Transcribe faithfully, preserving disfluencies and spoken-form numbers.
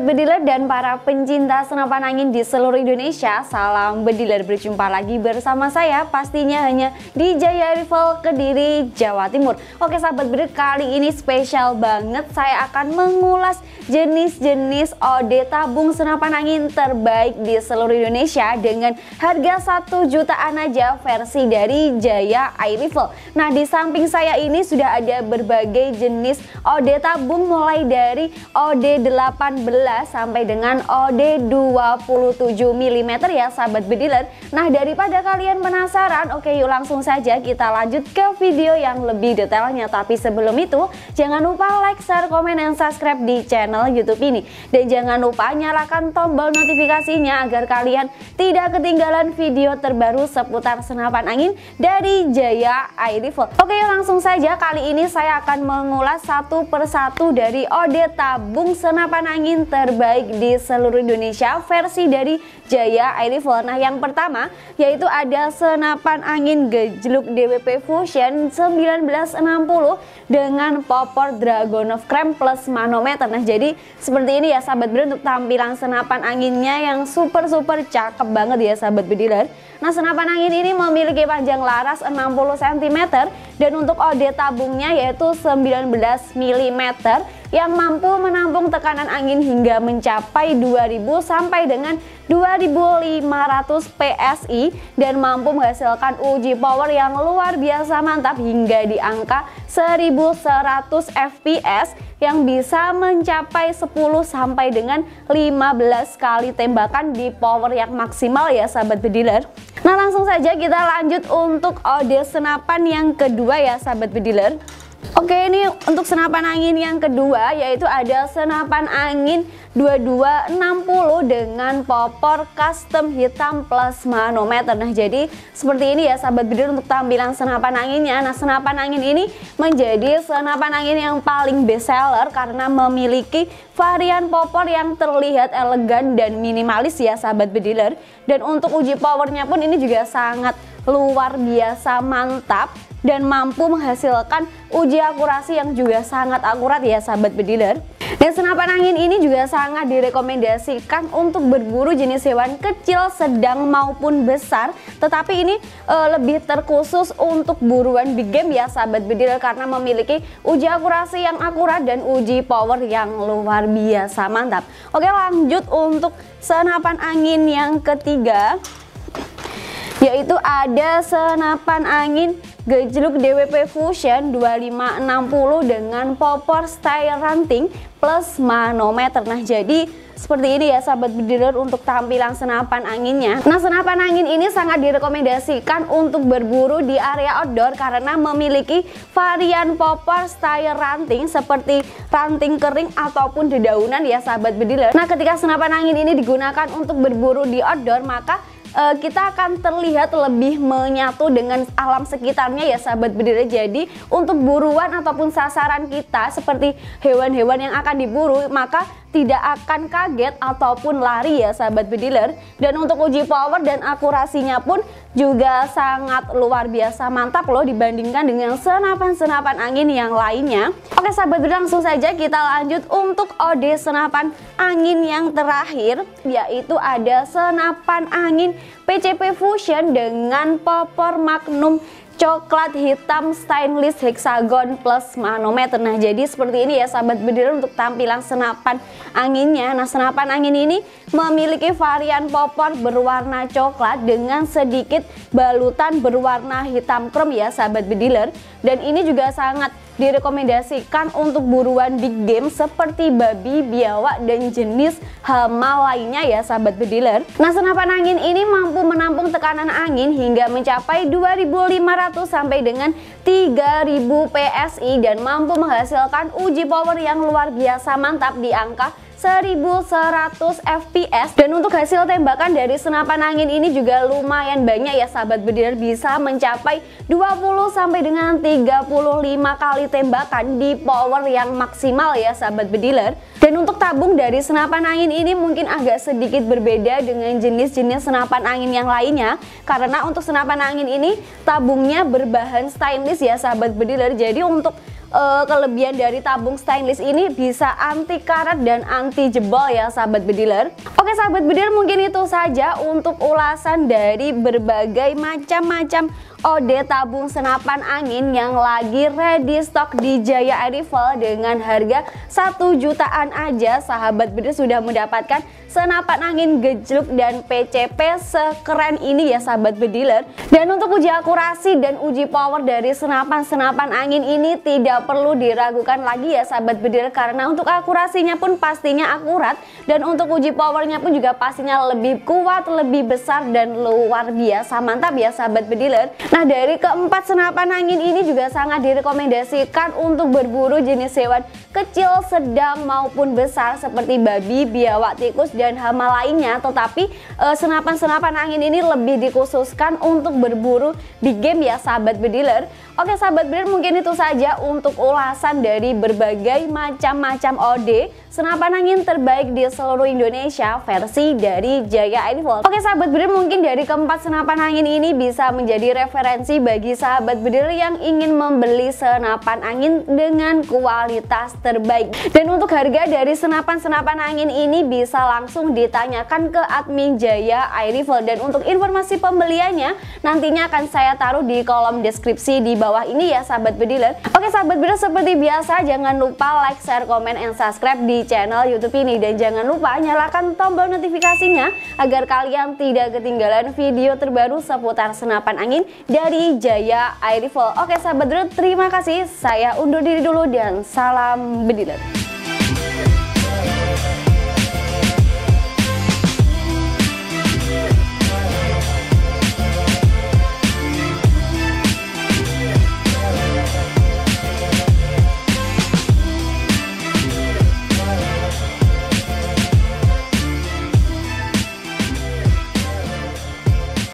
sahabat bediler dan para pencinta senapan angin di seluruh Indonesia, salam bediler, berjumpa lagi bersama saya pastinya hanya di Jaya Rifle Kediri, Jawa Timur. Oke sahabat bediler, kali ini spesial banget, saya akan mengulas jenis-jenis O D tabung senapan angin terbaik di seluruh Indonesia dengan harga satu jutaan aja versi dari Jaya Air Rifle. Nah, di samping saya ini sudah ada berbagai jenis O D tabung mulai dari O D delapan belas sampai dengan O D dua puluh tujuh milimeter ya sahabat bediler. Nah, daripada kalian penasaran, oke yuk langsung saja kita lanjut ke video yang lebih detailnya. Tapi sebelum itu jangan lupa like, share, komen, dan subscribe di channel YouTube ini. Dan jangan lupa nyalakan tombol notifikasinya agar kalian tidak ketinggalan video terbaru seputar senapan angin dari Jaya Air Rifle. Oke yuk langsung saja, kali ini saya akan mengulas satu persatu dari O D tabung senapan angin terbaik di seluruh Indonesia versi dari Jaya Air Rifle. Nah, yang pertama yaitu ada senapan angin gejluk D W P Fusion seribu sembilan ratus enam puluh dengan popor Dragon of Creme plus manometer. Nah, jadi seperti ini ya sahabat bediler untuk tampilan senapan anginnya yang super super cakep banget ya sahabat bediler. Nah, senapan angin ini memiliki panjang laras enam puluh sentimeter dan untuk O D tabungnya yaitu sembilan belas milimeter yang mampu menampung tekanan angin hingga mencapai dua ribu sampai dengan dua ribu lima ratus P S I dan mampu menghasilkan uji power yang luar biasa mantap hingga di angka seribu seratus F P S yang bisa mencapai sepuluh sampai dengan lima belas kali tembakan di power yang maksimal ya sahabat bediler. Nah, langsung saja kita lanjut untuk O D senapan yang kedua ya sahabat bediler. Oke, ini untuk senapan angin yang kedua yaitu ada senapan angin dua dua enam nol dengan popor custom hitam plus manometer. Nah, jadi seperti ini ya sahabat bediler untuk tampilan senapan anginnya. Nah, senapan angin ini menjadi senapan angin yang paling best seller karena memiliki varian popor yang terlihat elegan dan minimalis ya sahabat bediler. Dan untuk uji powernya pun ini juga sangat luar biasa mantap dan mampu menghasilkan uji akurasi yang juga sangat akurat ya sahabat bediler. Dan senapan angin ini juga sangat direkomendasikan untuk berburu jenis hewan kecil, sedang maupun besar. Tetapi ini e, lebih terkhusus untuk buruan big game ya sahabat bediler karena memiliki uji akurasi yang akurat dan uji power yang luar biasa mantap. Oke, lanjut untuk senapan angin yang ketiga yaitu ada senapan angin gejluk D W P Fusion dua lima enam nol dengan popor style ranting plus manometer. Nah, jadi seperti ini ya sahabat bediler untuk tampilan senapan anginnya. Nah, senapan angin ini sangat direkomendasikan untuk berburu di area outdoor karena memiliki varian popor style ranting seperti ranting kering ataupun dedaunan ya sahabat bediler. Nah, ketika senapan angin ini digunakan untuk berburu di outdoor, maka Uh, kita akan terlihat lebih menyatu dengan alam sekitarnya ya sahabat bediler. Jadi untuk buruan ataupun sasaran kita seperti hewan-hewan yang akan diburu, maka tidak akan kaget ataupun lari ya sahabat bediler. Dan untuk uji power dan akurasinya pun juga sangat luar biasa mantap loh dibandingkan dengan senapan-senapan angin yang lainnya. Oke sahabat bediler, langsung saja kita lanjut untuk O D senapan angin yang terakhir yaitu ada senapan angin P C P Fusion dengan popor Magnum coklat hitam stainless hexagon plus manometer. Nah, jadi seperti ini ya sahabat bediler untuk tampilan senapan anginnya. Nah, senapan angin ini memiliki varian popor berwarna coklat dengan sedikit balutan berwarna hitam krem ya sahabat bediler. Dan ini juga sangat direkomendasikan untuk buruan big game seperti babi, biawak, dan jenis hama lainnya ya sahabat bediler. Nah, senapan angin ini mampu menampung tekanan angin hingga mencapai dua ribu lima ratus sampai dengan tiga ribu P S I dan mampu menghasilkan uji power yang luar biasa mantap di angka seribu seratus F P S. Dan untuk hasil tembakan dari senapan angin ini juga lumayan banyak ya sahabat bediler, bisa mencapai dua puluh sampai dengan tiga puluh lima kali tembakan di power yang maksimal ya sahabat bediler. Dan untuk tabung dari senapan angin ini mungkin agak sedikit berbeda dengan jenis-jenis senapan angin yang lainnya, karena untuk senapan angin ini tabungnya berbahan stainless ya sahabat bediler. Jadi untuk uh, kelebihan dari tabung stainless ini bisa anti karat dan anti jebol ya sahabat bediler. Oke sahabat bediler, mungkin itu saja untuk ulasan dari berbagai macam-macam O D tabung senapan angin yang lagi ready stock di Jaya Air Rifle dengan harga satu jutaan aja. Sahabat bediler sudah mendapatkan senapan angin gejluk dan P C P sekeren ini ya sahabat bediler. Dan untuk uji akurasi dan uji power dari senapan-senapan angin ini tidak perlu diragukan lagi ya sahabat bediler, karena untuk akurasinya pun pastinya akurat dan untuk uji powernya pun juga pastinya lebih kuat, lebih besar dan luar biasa mantap ya sahabat bediler. Nah, dari keempat senapan angin ini juga sangat direkomendasikan untuk berburu jenis hewan kecil, sedang maupun besar seperti babi, biawak, tikus dan hama lainnya. Tetapi eh, senapan-senapan angin ini lebih dikhususkan untuk berburu di game ya sahabat bediler. Oke sahabat bediler, mungkin itu saja untuk ulasan dari berbagai macam-macam O D senapan angin terbaik di seluruh Indonesia versi dari Jaya Air Rifle. Oke sahabat bediler, mungkin dari keempat senapan angin ini bisa menjadi referensi bagi sahabat bediler yang ingin membeli senapan angin dengan kualitas terbaik. Dan untuk harga dari senapan-senapan angin ini bisa langsung ditanyakan ke admin Jaya Air Rifle, dan untuk informasi pembeliannya nantinya akan saya taruh di kolom deskripsi di bawah ini ya sahabat bediler. Oke sahabat bediler, seperti biasa jangan lupa like, share, komen, and subscribe di channel YouTube ini, dan jangan lupa nyalakan tombol notifikasinya agar kalian tidak ketinggalan video terbaru seputar senapan angin dari Jaya Air Rifle. Oke sahabat bediler, terima kasih, saya undur diri dulu dan salam bediler.